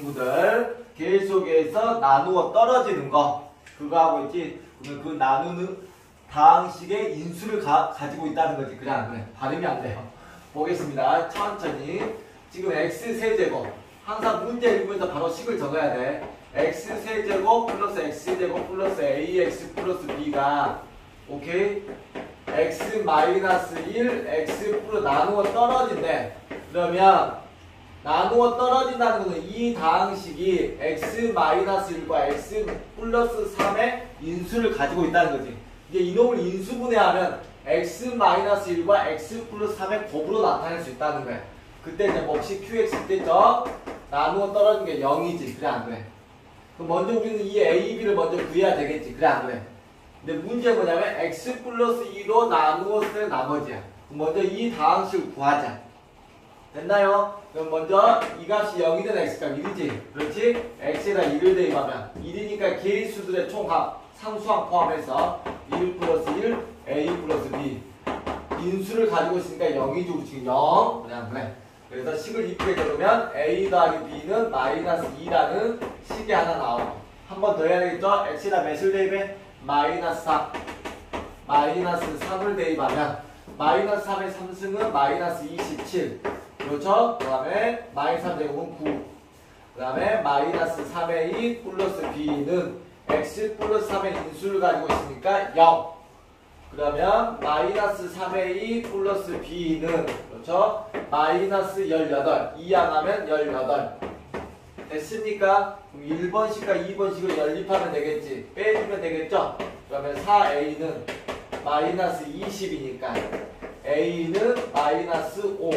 친구들. 계속해서 나누어 떨어지는 거. 그거 하고 있지. 그러면 그 나누는 다항식의 인수를 가지고 있다는 거지. 그래 안 그래? 발음이 안 돼요. 보겠습니다. 천천히. 지금 x세제곱. 항상 문제 읽으면서 바로 식을 적어야 돼. x세제곱 플러스 x제곱 플러스 ax 플러스 b가 오케이? x 마이너스 1 x 플러스 나누어 떨어진대. 그러면 나누어 떨어진다는 것은 이 다항식이 x 마이너스 1과 x 플러스 3의 인수를 가지고 있다는 거지. 이제 이놈을 인수분해하면 x 마이너스 1과 x 플러스 3의 곱으로 나타낼 수 있다는 거야. 그때 이제 몫이 qx 때죠. 나누어 떨어진 게 0이지. 그래 안 그래? 그럼 먼저 우리는 이 a, b를 먼저 구해야 되겠지. 그래 안 그래? 근데 문제는 뭐냐면 x 플러스 2로 나누었을 나머지야. 그럼 먼저 이 다항식을 구하자. 됐나요? 그럼 먼저 이 값이 0이든 x값 1이지. 그렇지? x에다 1을 대입하면 1이니까 개수들의 총합 상수항 포함해서 1 플러스 1 a 플러스 b 인수를 가지고 있으니까 0이지. 우리 지금 0 그냥 그래. 그래서 식을 이쁘게 적으면 a 더하기 b는 마이너스 2라는 식이 하나 나오고 한 번 더 해야 되겠죠? x에다 몇을 대입해? 마이너스 3 마이너스 3을 대입하면 마이너스 3의 3승은 마이너스 27 그렇죠? 그 다음에 마이너스 3제곱은 9 그 다음에 마이너스 3의 2 플러스 b는 x 플러스 3의 인수를 가지고 있으니까 0 그러면 마이너스 3의 2 플러스 b는 그렇죠? 마이너스 18 이항하면 18 됐습니까? 그럼 1번식과 2번식을 연립하면 되겠지. 빼주면 되겠죠? 그러면 4a는 마이너스 20이니까 a는 마이너스 5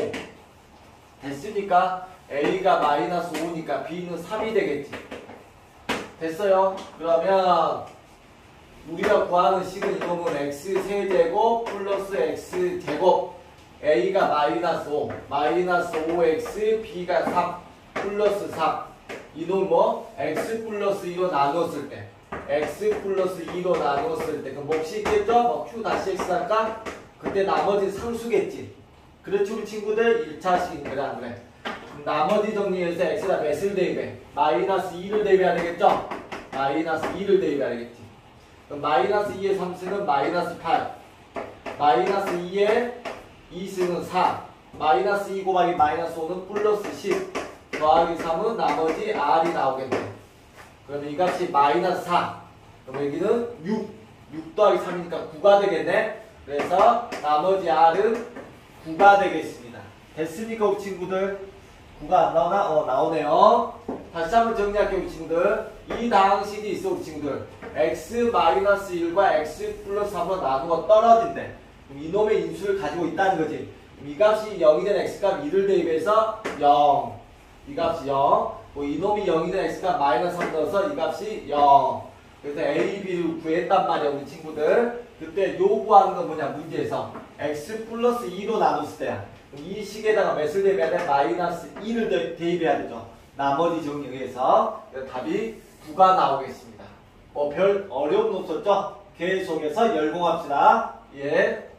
됐습니까? a가 마이너스 5니까 b는 3이 되겠지. 됐어요? 그러면 우리가 구하는 식은 이놈은 x세제곱 플러스 x제곱 a가 마이너스 5 마이너스 5x b가 3 플러스 3 이놈 뭐? x 플러스 2로 나누었을 때 x 플러스 2로 나누었을 때 그 몫이 있겠죠? 뭐 q 다시 x 할까? 그때 나머지 상수겠지. 그렇지 우리 친구들 1차식인 그래 안 그래? 그럼 나머지 정리해서 x에다 몇을 대입해? 마이너스 2를 대입해야 되겠죠? 마이너스 2를 대입해야 되겠지. 그럼 마이너스 2의 3승은 마이너스 8 마이너스 2의 2승은 4 마이너스 2 곱하기 마이너스 5는 플러스 10 더하기 3은 나머지 r이 나오겠네. 그러면 이 값이 마이너스 4 그럼 여기는 6 더하기 3이니까 9가 되겠네. 그래서 나머지 r은 9가 되겠습니다. 됐습니까 우리 친구들? 9가 안 나오나? 나오네요. 다시 한번 정리할게요 우리 친구들. 이 다항식이 있어 우리 친구들. x 마이너스 1과 x 플러스 3으로 나누어 떨어진대. 그럼 이놈의 인수를 가지고 있다는 거지. 이 값이 0이 된 x값 2를 대입해서 0 이 값이 0 뭐 이놈이 0이 된 x값 마이너스 3 넣어서 이 값이 0 그래서 a, b를 구했단 말이야 우리 친구들. 그때 요구하는 건 뭐냐 문제에서 x 플러스 2로 나눴을 때야. 이 식에다가 몇을 대입해야 돼? 마이너스 2를 대입해야 되죠. 나머지 정리해서 답이 9가 나오겠습니다. 별 어려움 없었죠? 계속해서 열공합시다. 예.